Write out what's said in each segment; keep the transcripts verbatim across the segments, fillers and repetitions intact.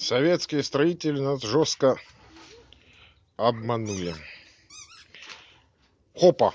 Советские строители нас жестко обманули. Хопа!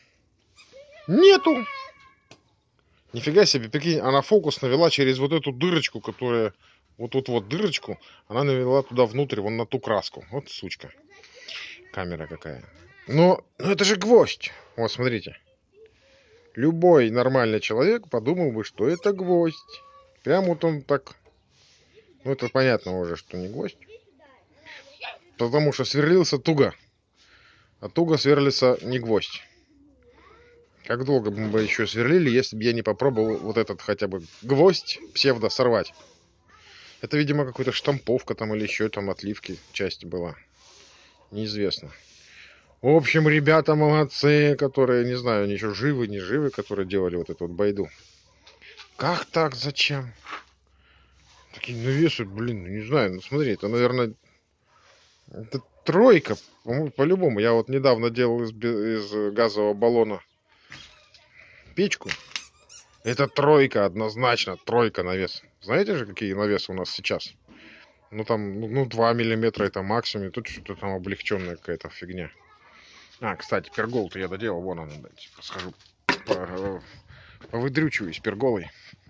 Нету! Нифига себе, прикинь, она фокус навела через вот эту дырочку, которая... Вот тут вот дырочку, она навела туда внутрь, вон на ту краску. Вот сучка. Камера какая. Но, но это же гвоздь. Вот, смотрите. Любой нормальный человек подумал бы, что это гвоздь. Прям вот он так... Ну, это понятно уже, что не гвоздь. Потому что сверлился туго. А туго сверлится не гвоздь. Как долго бы мы еще сверлили, если бы я не попробовал вот этот хотя бы гвоздь псевдо сорвать. Это, видимо, какая-то штамповка там или еще там отливки части была. Неизвестно. В общем, ребята молодцы, которые, не знаю, они еще живы, не живы, которые делали вот эту вот байду. Как так? Зачем? Такие навесы, блин, не знаю. Ну смотри, это, наверное, это тройка. По-любому. Я вот недавно делал из, из газового баллона печку. Это тройка, однозначно, тройка навес. Знаете же, какие навесы у нас сейчас? Ну, там, ну, два миллиметра это максимум. Тут что-то там облегченная какая-то фигня. А, кстати, пергол-то я доделал. Вон он, дайте, схожу. Повыдрючиваюсь перголой.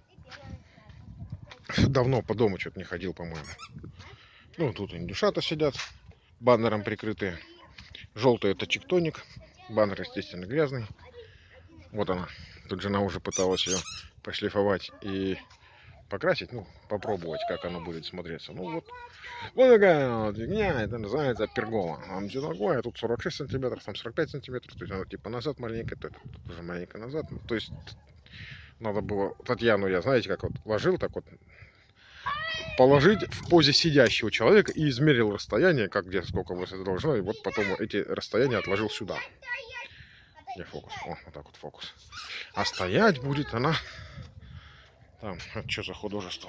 Давно по дому что-то не ходил, по-моему. Ну, тут индюшата сидят, баннером прикрытые. Желтый это чиктоник. Баннер, естественно, грязный. Вот она. Тут жена уже пыталась ее пошлифовать и покрасить, ну, попробовать, как оно будет смотреться. Ну, вот, вот такая вот фигня, это называется пергола. Там все такое, тут сорок шесть сантиметров, там сорок пять сантиметров, то есть она типа назад маленько, то тоже маленько назад. То есть надо было Татьяну, я знаете, как вот ложил, так вот положить в позе сидящего человека и измерил расстояние, как где сколько высоты должно, и вот потом эти расстояния отложил сюда. Где фокус? О, вот так вот фокус. А стоять будет она там. Это что за художество?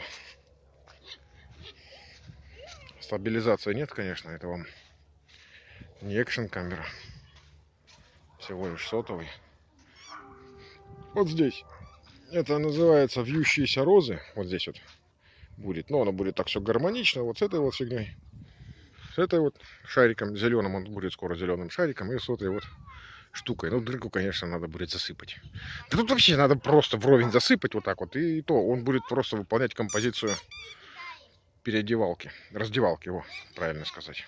Стабилизации нет, конечно, это вам не экшн камера. Всего лишь сотовый. Вот здесь. Это называется вьющиеся розы. Вот здесь вот будет. Но оно будет так все гармонично. Вот с этой вот фигней. С этой вот шариком зеленым. Он будет скоро зеленым шариком. И с этой вот штукой. Ну, дырку, конечно, надо будет засыпать. Да тут вообще надо просто вровень засыпать вот так вот. И то он будет просто выполнять композицию переодевалки. Раздевалки его, правильно сказать.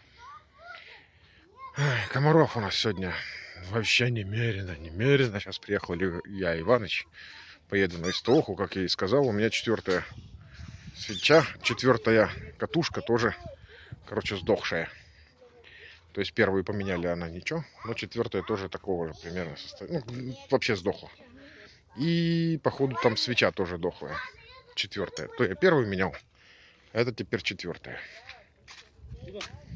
Эх, комаров у нас сегодня вообще немерено, немерено. Сейчас приехал я, Иваныч. Поеду на СТОху, как я и сказал. У меня четвертая свеча, четвертая катушка тоже, короче, сдохшая. То есть первую поменяли, она ничего, но четвертая тоже такого же примерно состояния. Ну, вообще сдохла. И, походу, там свеча тоже дохлая. Четвертая. То я первую менял, а это теперь четвертая.